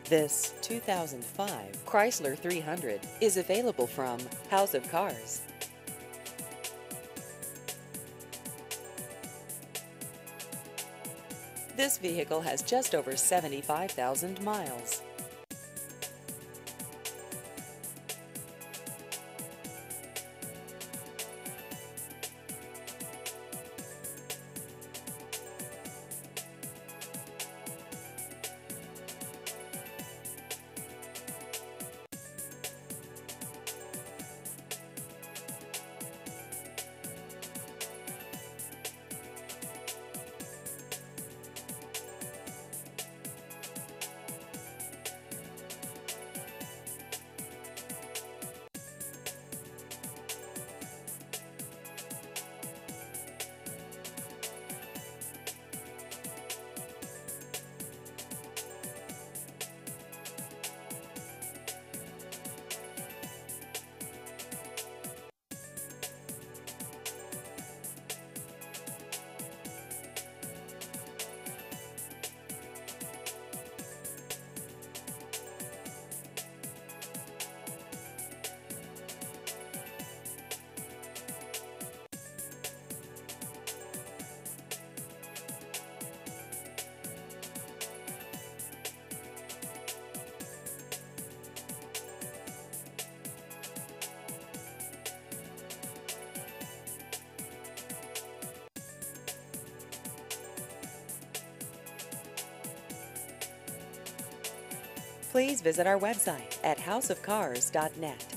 This 2005 Chrysler 300 is available from House of Cars. This vehicle has just over 75,000 miles. Please visit our website at houseofcars.net.